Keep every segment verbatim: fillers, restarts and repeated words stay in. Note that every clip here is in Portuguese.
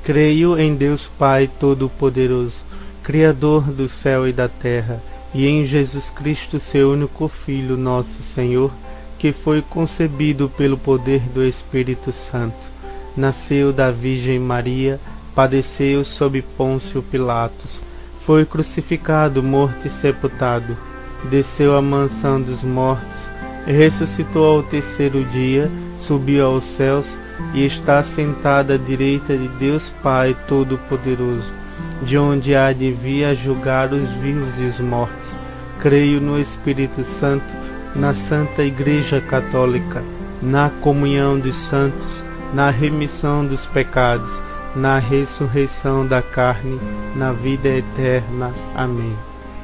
Creio em Deus Pai Todo-Poderoso, Criador do céu e da terra, e em Jesus Cristo, seu único Filho, nosso Senhor, que foi concebido pelo poder do Espírito Santo. Nasceu da Virgem Maria, padeceu sob Pôncio Pilatos, foi crucificado, morto e sepultado, desceu à mansão dos mortos, ressuscitou ao terceiro dia, subiu aos céus e está sentado à direita de Deus Pai Todo-Poderoso, de onde há de vir a julgar os vivos e os mortos. Creio no Espírito Santo, na Santa Igreja Católica, na comunhão dos santos, na remissão dos pecados, na ressurreição da carne, na vida eterna. Amém.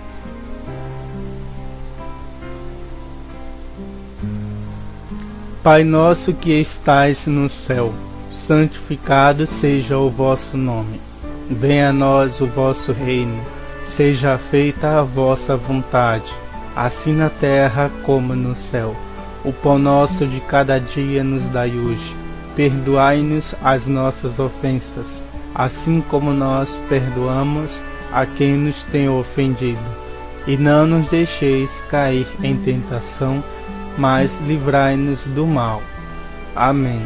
Pai nosso que estais no céu, santificado seja o vosso nome. Venha a nós o vosso reino, seja feita a vossa vontade, assim na terra como no céu. O pão nosso de cada dia nos dai hoje. Perdoai-nos as nossas ofensas, assim como nós perdoamos a quem nos tem ofendido. E não nos deixeis cair em tentação, mas livrai-nos do mal. Amém.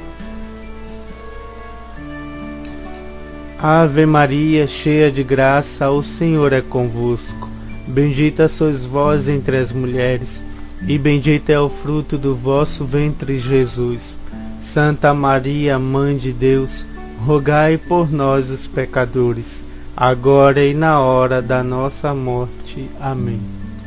Ave Maria, cheia de graça, o Senhor é convosco. Bendita sois vós entre as mulheres, e bendito é o fruto do vosso ventre, Jesus. Santa Maria, Mãe de Deus, rogai por nós, os pecadores, agora e na hora da nossa morte. Amém.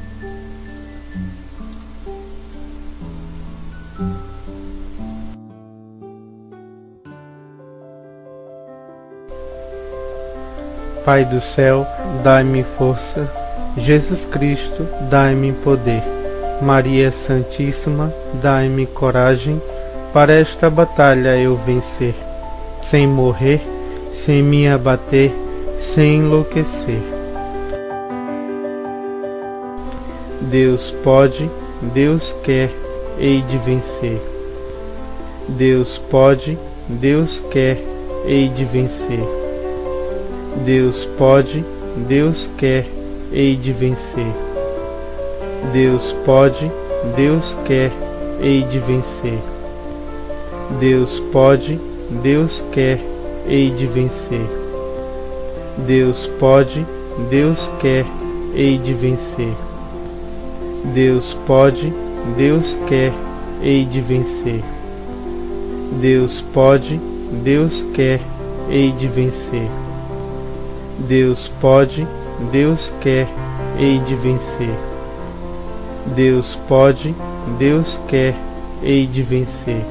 Pai do céu, dai-me força. Jesus Cristo, dai-me poder. Maria Santíssima, dai-me coragem para esta batalha eu vencer, sem morrer, sem me abater, sem enlouquecer. Deus pode, Deus quer, hei de vencer. Deus pode, Deus quer, hei de vencer. Deus pode, Deus quer, hei de vencer. Deus pode, Deus quer, hei de vencer. Deus pode, Deus quer, hei de vencer. Deus pode, Deus quer, hei de vencer. Deus pode, Deus quer, hei de vencer. Deus pode, Deus quer, hei de vencer. Deus pode, Deus quer, hei de vencer. Deus pode, Deus quer, hei de vencer.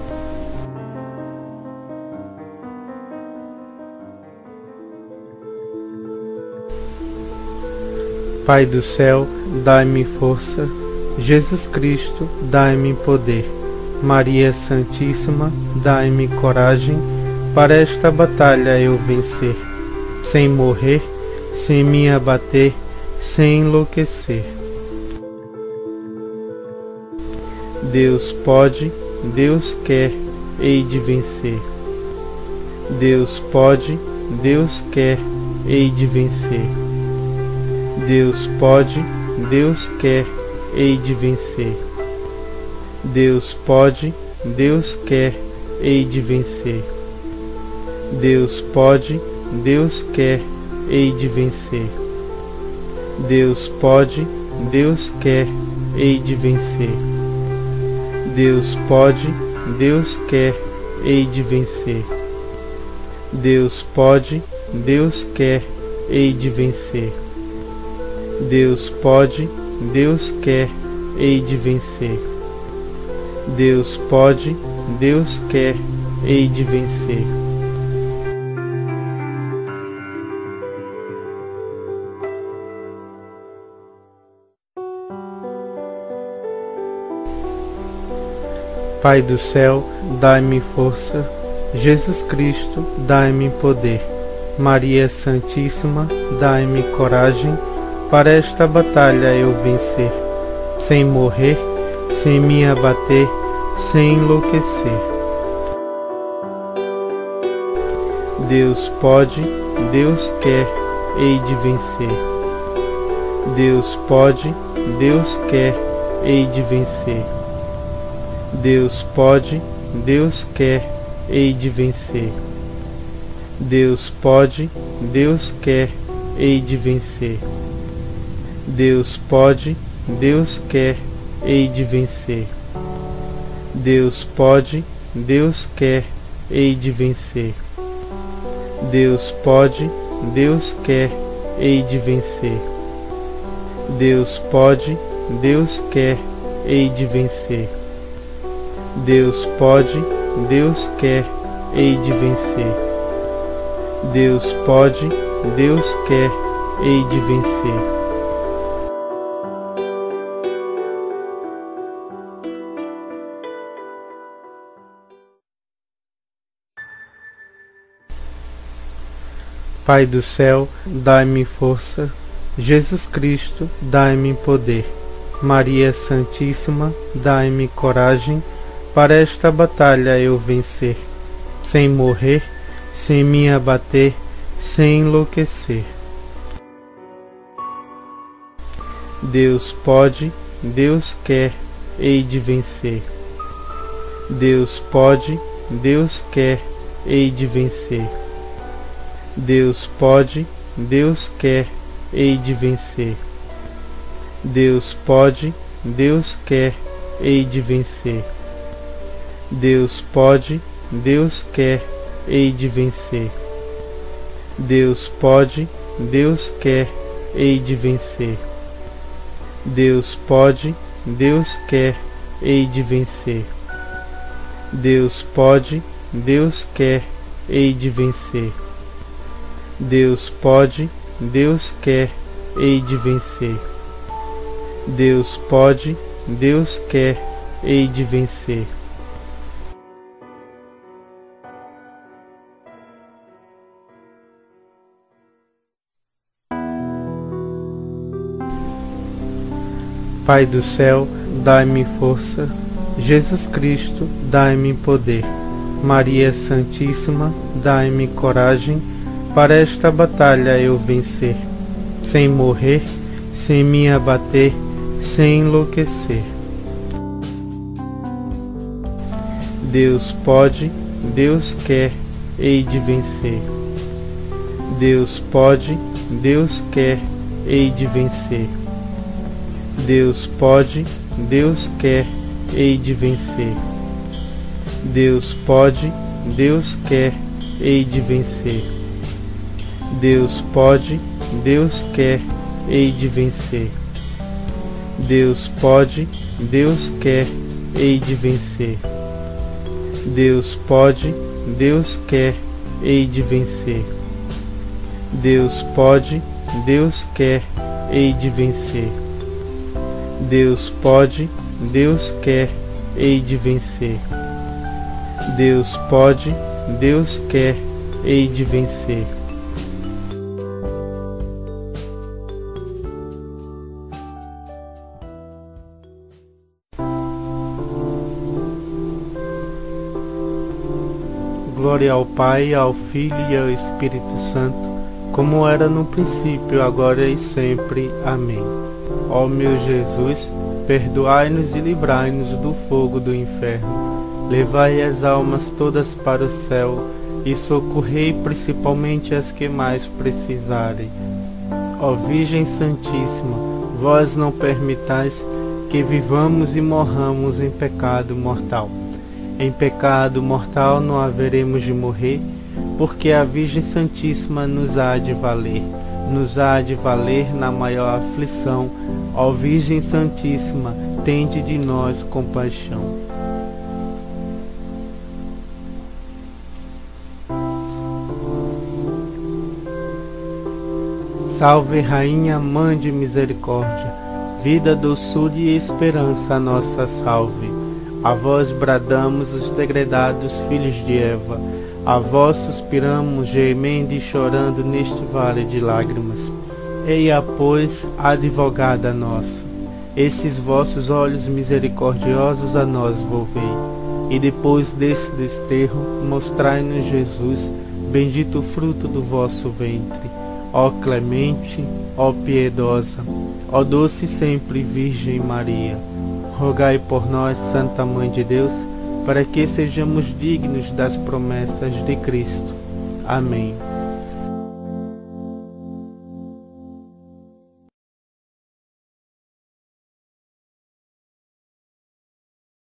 Pai do céu, dai-me força. Jesus Cristo, dai-me poder. Maria Santíssima, dai-me coragem para esta batalha eu vencer, sem morrer, sem me abater, sem enlouquecer. Deus pode, Deus quer, hei de vencer. Deus pode, Deus quer, hei de vencer. Deus pode, Deus quer, hei de vencer. Deus pode, Deus quer, hei de vencer. Deus pode, Deus quer, hei de vencer. Deus pode, Deus quer, hei de vencer. Deus pode, Deus quer, hei de vencer. Deus pode, Deus quer, hei de vencer. Deus pode, Deus quer, hei de vencer. Deus pode, Deus quer, hei de vencer. Pai do céu, dai-me força. Jesus Cristo, dai-me poder. Maria Santíssima, dai-me coragem para esta batalha eu vencer, sem morrer, sem me abater, sem enlouquecer. Deus pode, Deus quer, hei de vencer. Deus pode, Deus quer, hei de vencer. Deus pode, Deus quer, hei de vencer. Deus pode, Deus quer, hei de vencer. Deus pode, Deus quer, hei de vencer. Deus pode, Deus quer, hei de vencer. Deus pode, Deus quer, hei de vencer. Deus pode, Deus quer, hei de vencer. Deus pode, Deus quer, hei de vencer. Deus pode, Deus quer, hei de vencer. Pai do céu, dai-me força. Jesus Cristo, dai-me poder. Maria Santíssima, dai-me coragem para esta batalha eu vencer, sem morrer, sem me abater, sem enlouquecer. Deus pode, Deus quer, hei de vencer. Deus pode, Deus quer, hei de vencer. Deus pode, Deus quer, hei de vencer. Deus pode, Deus quer, hei de vencer. Deus pode, Deus quer, hei de vencer. Deus pode, Deus quer, hei de vencer. Deus pode, Deus quer, hei de vencer. Deus pode, Deus quer, hei de vencer. Deus pode, Deus quer, hei de vencer. Deus pode, Deus quer, hei de vencer. Pai do céu, dai-me força. Jesus Cristo, dai-me poder. Maria Santíssima, dai-me coragem para esta batalha eu vencer, sem morrer, sem me abater, sem enlouquecer. Deus pode, Deus quer, hei de vencer. Deus pode, Deus quer, hei de vencer. Deus pode, Deus quer, hei de vencer. Deus pode, Deus quer, hei de vencer. Deus pode, Deus quer, hei de vencer. Deus pode, Deus quer, hei de vencer. Deus pode, Deus quer, hei de vencer. Deus pode, Deus quer, hei de vencer. Deus pode, Deus quer, hei de vencer. Deus pode, Deus quer, hei de vencer. Glória ao Pai, ao Filho e ao Espírito Santo, como era no princípio, agora e sempre. Amém. Ó meu Jesus, perdoai-nos e livrai-nos do fogo do inferno. Levai as almas todas para o céu e socorrei principalmente as que mais precisarem. Ó Virgem Santíssima, vós não permitais que vivamos e morramos em pecado mortal. Em pecado mortal não haveremos de morrer, porque a Virgem Santíssima nos há de valer, nos há de valer na maior aflição. Ó Virgem Santíssima, tende de nós compaixão. Salve Rainha, Mãe de Misericórdia, vida, doçura e esperança, nossa salve. A vós bradamos os degredados filhos de Eva, a vós suspiramos, gemendo e chorando neste vale de lágrimas. Eia, pois, advogada nossa, esses vossos olhos misericordiosos a nós volvei. e depois desse desterro, mostrai-nos Jesus, bendito o fruto do vosso ventre. Ó clemente, ó piedosa, ó doce sempre Virgem Maria, rogai por nós, Santa Mãe de Deus, para que sejamos dignos das promessas de Cristo. Amém.